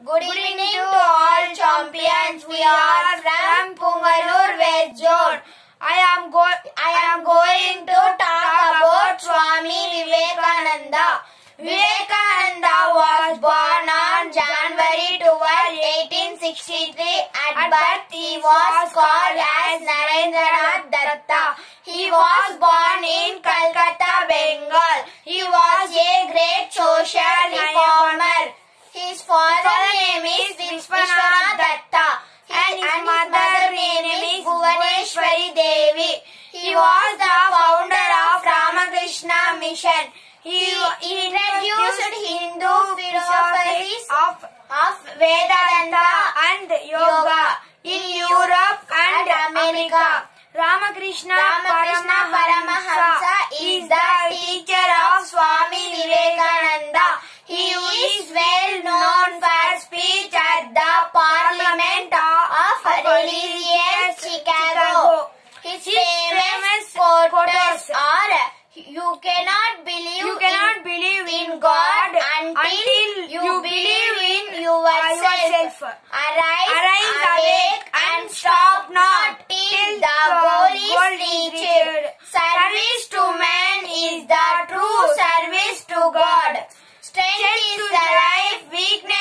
Good evening to all champions. We are from Pungalur West Zone. I am going to talk about Swami Vivekananda. Vivekananda was born on January 12, 1863. At birth, he was called as Narendranath Datta. He was born in Calcutta, Bengal. He was a great social reformer. His father's name is Vishwanath Datta and his mother's name is Bhuvaneshwari Devi. He was the founder of Ramakrishna Mission. He introduced Hindu philosophies of Vedanta and Yoga in Europe and America. Ramakrishna Paramahamsa is the teacher of Swami Vivekananda. He is well known for speech at the Parliament of Religious Chicago. His famous quotes are: "You cannot believe in God until you believe in yourself. Arise, awake, and stop not till the goal is reached. Service to man is the true service to God. Strength is the life, weakness